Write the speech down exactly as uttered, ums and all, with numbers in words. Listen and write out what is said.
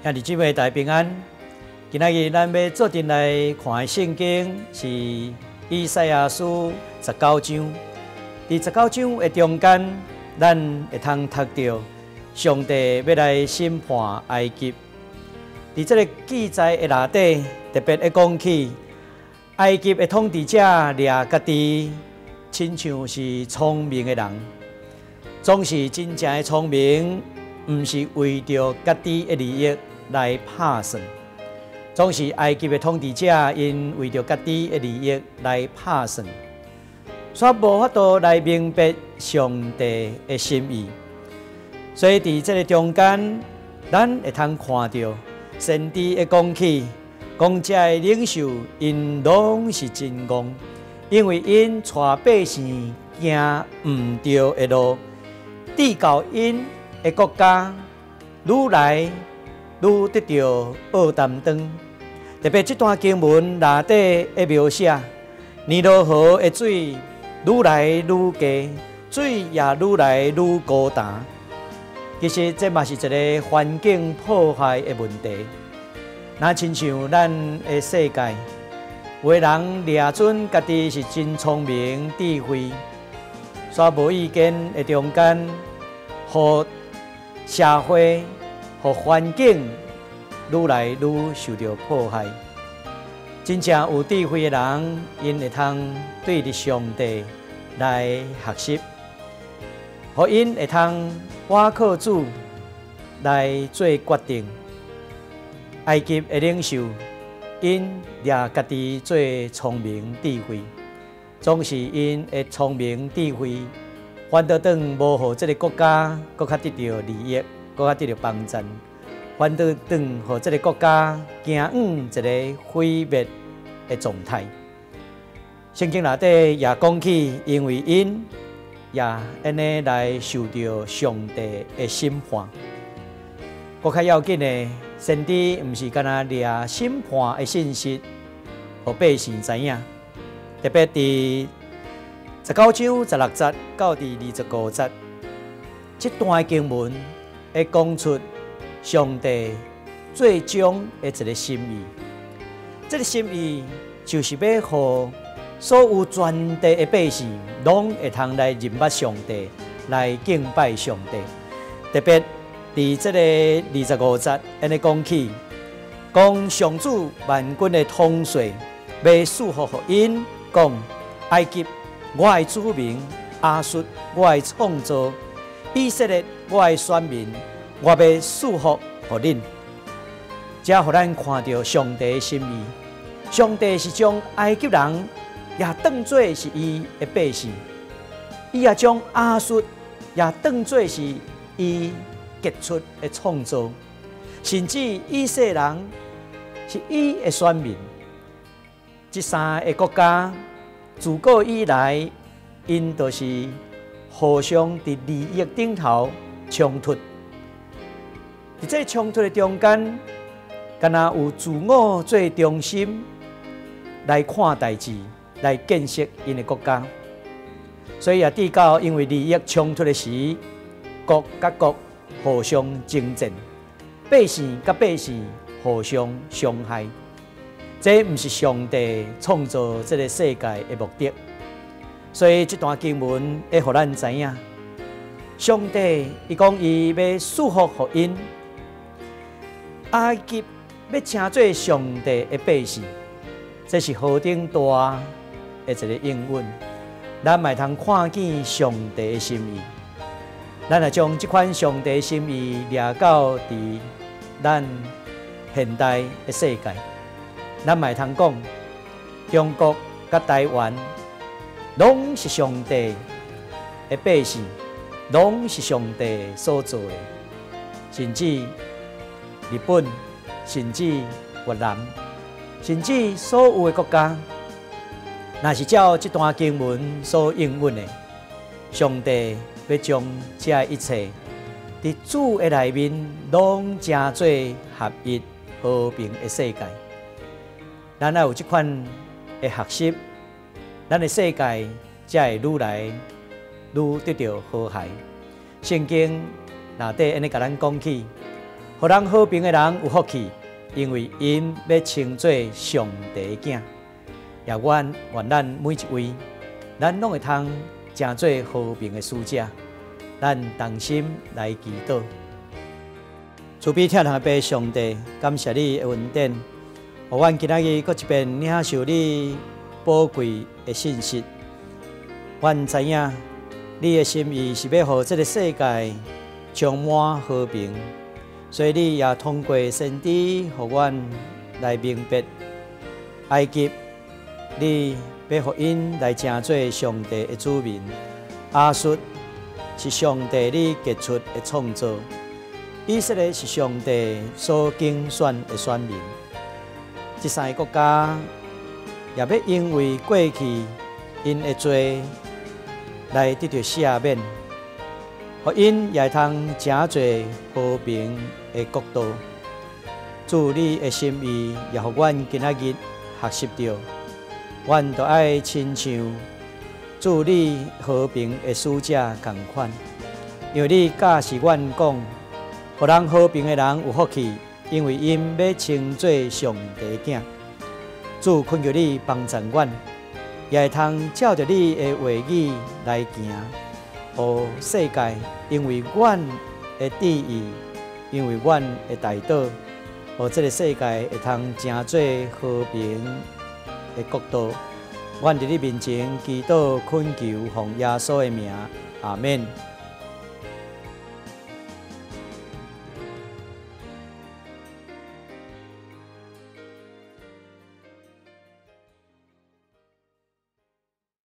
兄弟姊妹大平安。今仔日咱要做阵来看的圣经是以赛亚书十九章。伫十九章的中间，咱会通读到上帝要来审判埃及。伫这个记载的内底，特别会讲起埃及的统治者掠家己，亲像是聪明的人，总是真正的聪明，毋是为着家己的利益来拍算。总是埃及的统治者因为着家己的利益来拍算，却无法度来明白上帝的心意。所以伫这个中间，咱会通看到先知会讲起，讲这的领袖因拢是真戆，因为因带百姓行毋对的路，致到因的国家愈来愈得到恶担当。特别这段经文内底的描写，尼罗河的水愈来愈低，水也愈来愈高淡。其实这嘛是一个环境破坏的问题。那亲像咱的世界，有的人掠准家己是真聪明智慧，却无意间的中间，互社会、互环境愈来愈受到破坏。真正有智慧的人，因会通对着上帝来学习，互因会通倚靠主来做决定。埃及的领袖，因掠家己做聪明智慧，总是因的聪明智慧，反倒当无互这个国家更较得到利益，更较得到帮助。反倒当互这个国家行往一个毁灭的状态。圣经内底也讲起，因为因也安尼来受到上帝的审判。更较要紧的，先知毋是干那掠审判的信息，互百姓知影。特别伫十九章十六节到第二十五节，这段经文会讲出上帝最终的一个心意。这个心意就是要互所有全地的百姓，拢会通来认捌上帝，来敬拜上帝。特别伫这个二十五节，安尼讲起，讲上主万军的统帅要赐福予因，讲埃及我的子民，亚述我的创造，以色列我的选民，我要赐福予恁。这互咱看到上帝的心意。上帝是将埃及人也当作是伊的百姓，伊也将亚述也当作是伊杰出的创造，甚至以色列人是伊的选民。这三个国家自古以来，因都是互相伫利益顶头冲突。伫这冲突的中间，敢若有自我做中心来看代志，来建设因的国家。所以也致到因为利益冲突的时，国甲国互相争战，百姓甲百姓互相伤害。这毋是上帝创造这个世界的目的。所以这段经文会互咱知影，上帝伊讲伊要赐福予因，埃及要称作上帝的百姓。这是何等大的一个应允，咱嘛通看见上帝的心意。咱也将这款上帝的心意掠到伫咱现代的世界。咱嘛通讲，中国甲台湾拢是上帝的百姓，拢是上帝所做的。甚至日本，甚至越南。甚至所有的国家，若是照这段经文所应允的，上帝要将这一切伫主的内面，拢成做合一和平的世界。咱要有这款的学习，咱的世界才会愈来愈得到和谐。圣经内底安尼甲咱讲起， 互人和平的人有福气，因为因要称作上帝的囝。也愿愿咱每一位，咱拢会通成做和平的使者。咱同心来祈祷。慈悲疼痛的爸上帝，感谢你的恩典，互阮今仔日搁一遍领受你宝贵的信息。阮知影你的心意是要互这个世界充满和平，所以你也通过先知，互阮来明白埃及，你要互因来成做上帝的子民。亚述是上帝你杰出的创造。以色列是上帝所竞选的选民，这三个国家也要因为过去因的罪来得到赦免，互因也通成做和平的国度。主你的心意也互阮今仔日学习到，阮都爱亲像主你和平的使者同款，因为你教示阮讲。互人和平的人有福气，因为因要称作上帝的囝。主恳求你帮助阮，也会通照着你的话语来行，互世界因为阮的旨意，因为阮的大道，互这个世界会通成做和平的国度。阮伫你面前祈祷恳求，奉耶稣的名，阿免。